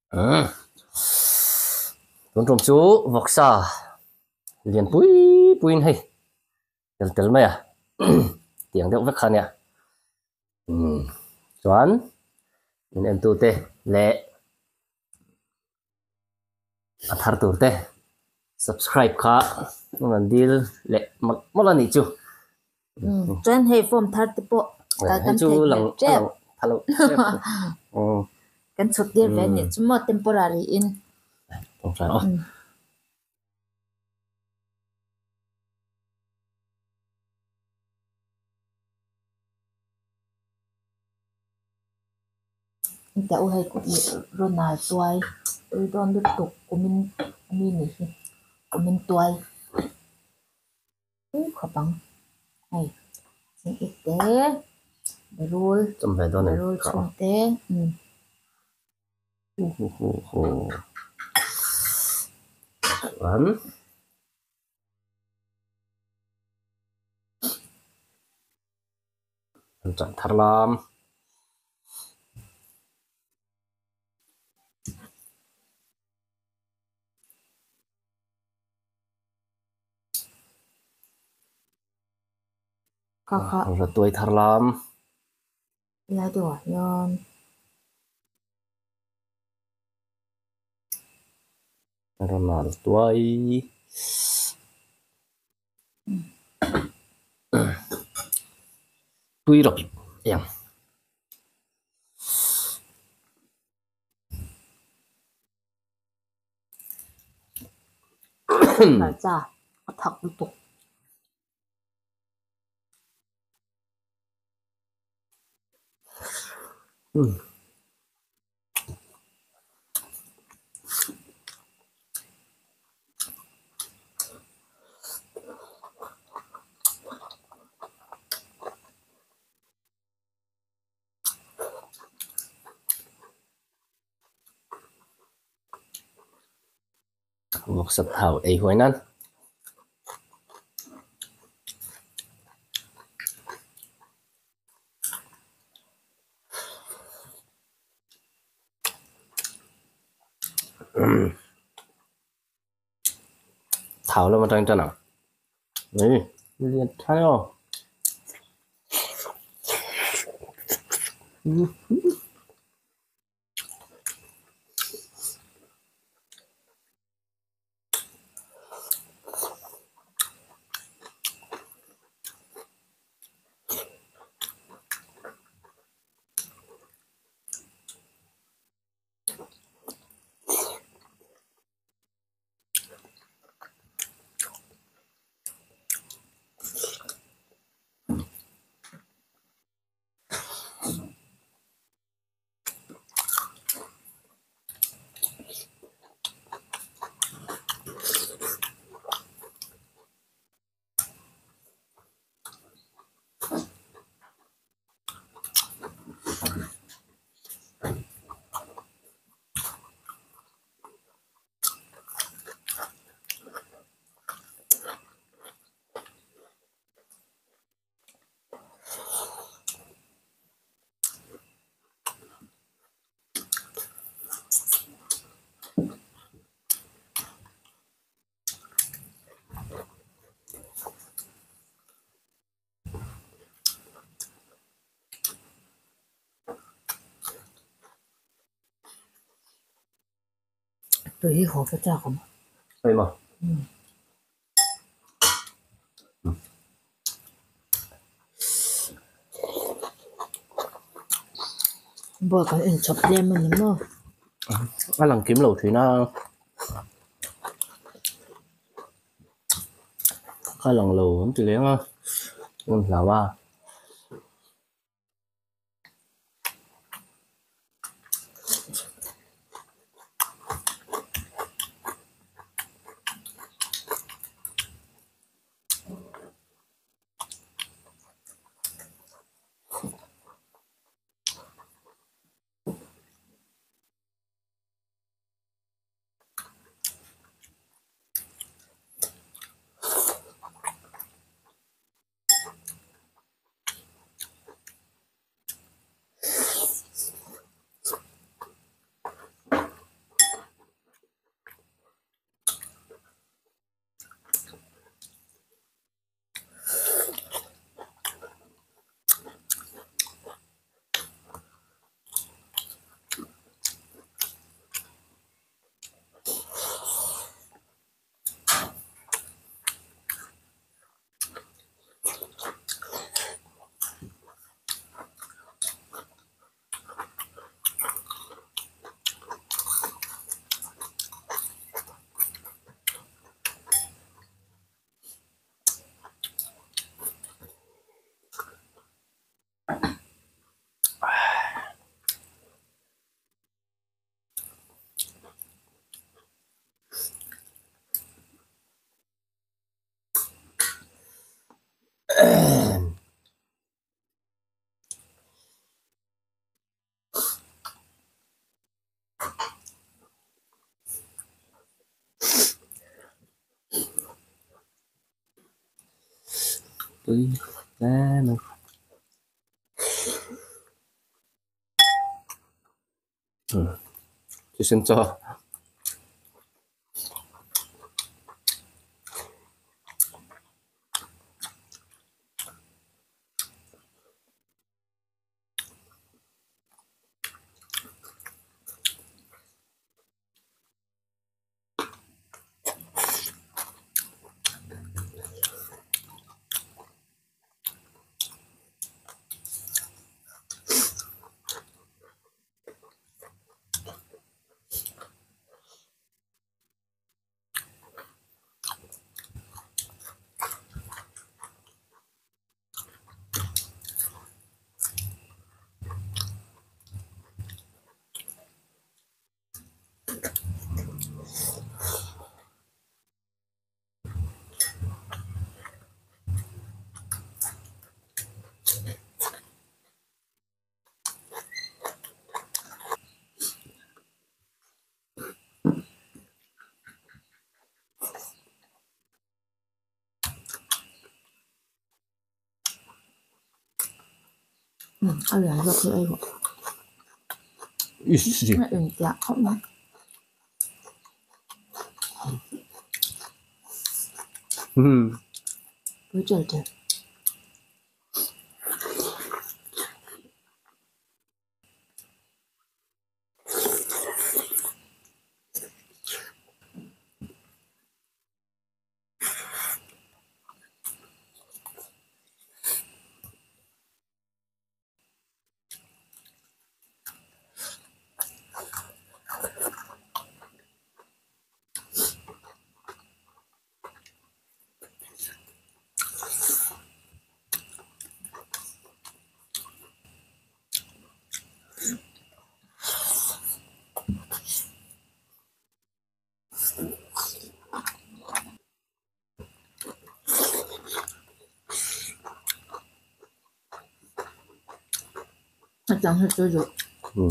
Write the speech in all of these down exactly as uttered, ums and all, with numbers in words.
Ừ. Tuần trồng chú vọc xa liền bui bui hay tel tel mày à tiếng đeo vắt khăn nha. Ừ. Choán nên em tu te lệ athar tu te subscribe kha ngan deal lệ mất mất là gì chú. Trend hay form thắt bộ ta Hay chú lằng lằng hello. Ừ. Kan sut dia venue cuma temporary in Không phải oh. ta u hay ku Ronald tuai u don du tuk kumin mi ni kumin tuai u khapang hay sin ite berul Trong về đó này berul chung te hu hu hu hu Choán chọn thar lam kakak rồi tuổi thar lam ya do yon Ronald tuổi tuổi rồi em là cha thật du tuk Ừ. Một sập thảo ấy hồi năn thảo là một trang chân nào đấy liền thay không tôi hi hồ cái cha không vậy mà bữa cái in chụp đem mình nữa ăn lần kiếm lẩu thì nó cái lần lẩu không chỉ lấy nó là ba tôi ra mình ừ. Tôi xin cho ừ ăn liền cho cứ ấy Ý, mẹ đừng chạm không nhá ừ. cứ chờ chờ nó chẳng hết tôi rồi Ừ.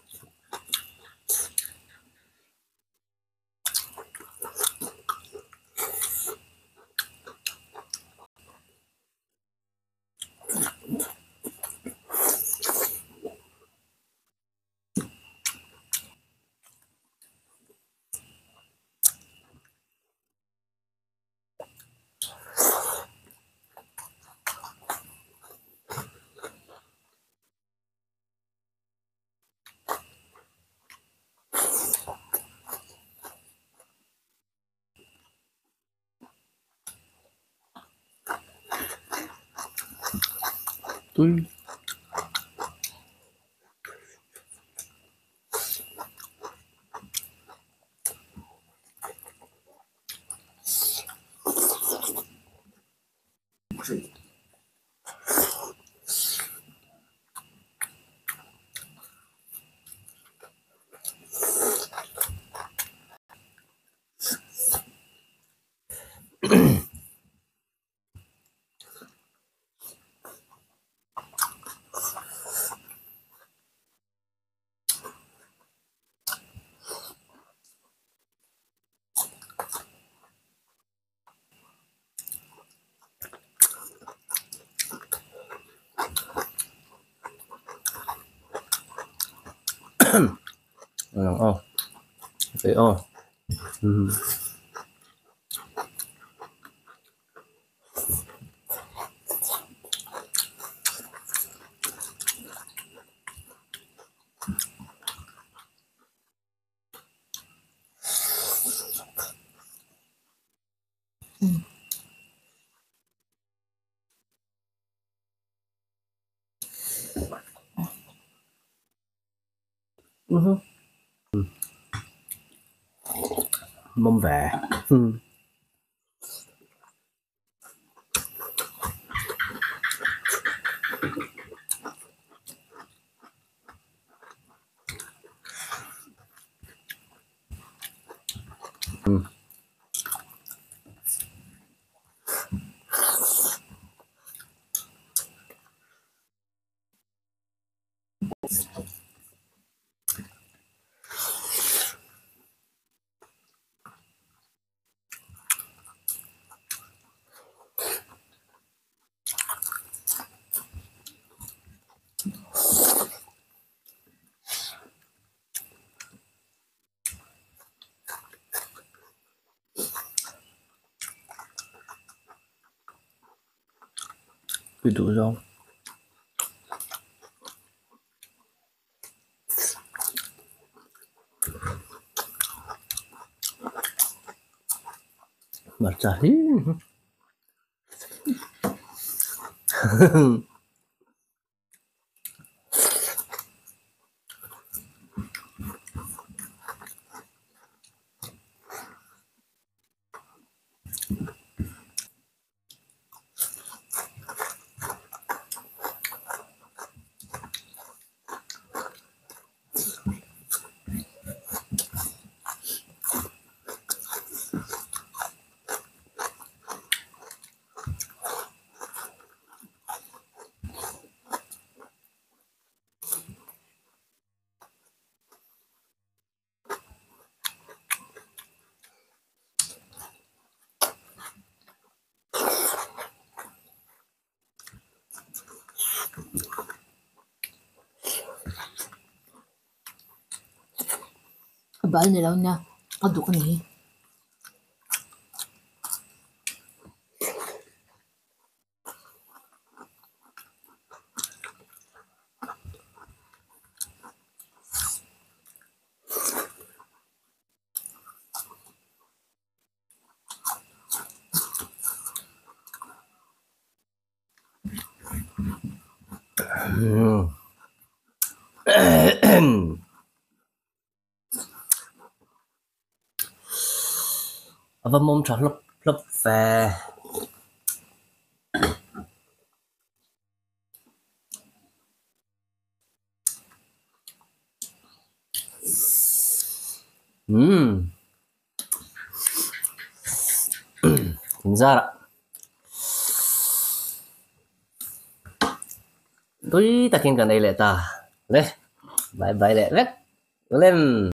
Tôi lòng ô thế ô ừ. ừ Ừ. Mâm vẻ ừ. Ừ. bị đủ rồi mặt trời bal ni lang na aduk ni và mồm tròn lấp lấp về ừm tính ra ạ tôi ta khiến cái này lại ta lên bye bye lại vét lên